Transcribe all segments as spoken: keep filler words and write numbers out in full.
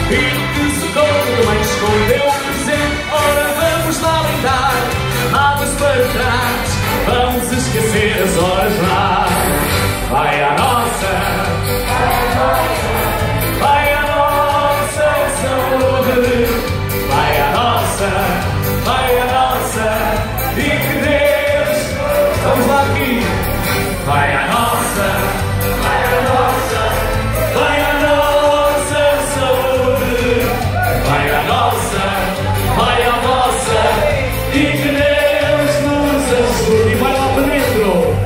E no que se conta também escondeu o presente. Ora vamos lá brindar, mágoas para trás, vamos esquecer as horas lá. Vai a nossa, vai a nossa saúde, vai a nossa, vai a nossa, e que Deus, estamos lá aqui, vai a nossa, vai a nossa, vai a nossa saúde, vai a nossa, vai a nossa, e que Deus nos ajude. E vai lá para dentro.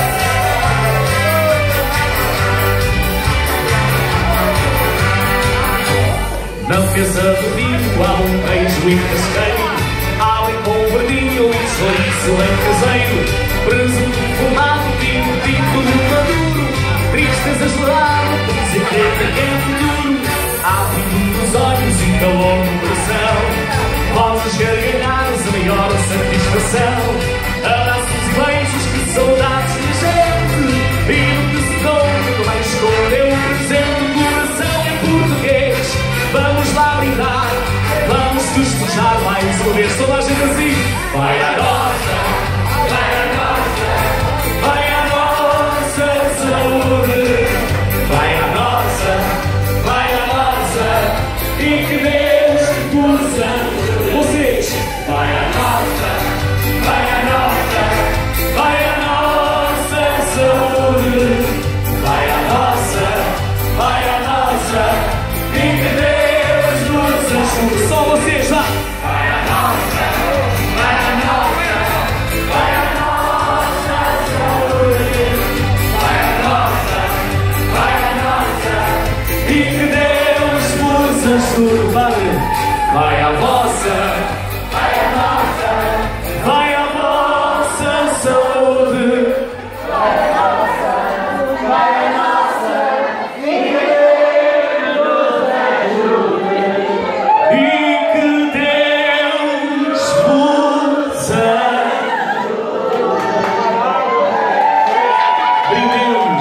Na mesa do vinho há um beijo e casqueiro, há um com verdinho e chouriço em caseiro, presunto formado, tinto, tinto no maduro, tristeza gelada, bicicleta que é futuro, há vinho nos olhos e calor no coração, vozes gargalhadas, a maior satisfação, abraços e beijos, que saudades de gente, e no que se conta também escolheu o presente, o coração em português. Vamos lá brindar, vamos festejar mais uma vez, toda a gente assim. Vai a nossa, vai a nossa, vai a nossa saúde, vai a nossa, vai a nossa, e que Deus nos ajude. Vocês, vai a nossa, vai a nossa, vai a nossa saúde, vai a nossa, vai a nossa, e que Deus. Só vocês, vá! Vai a nossa, vai a nossa, vai a nossa saúde, vai a nossa, vai a nossa, e que Deus nos ajude. Vai, vai a vossa, vai a nossa, vai a vossa saúde, vai a nossa, vai a nossa, e que Deus nos ajude.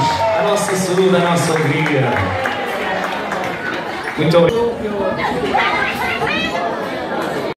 A nossa alegria. Muito obrigado.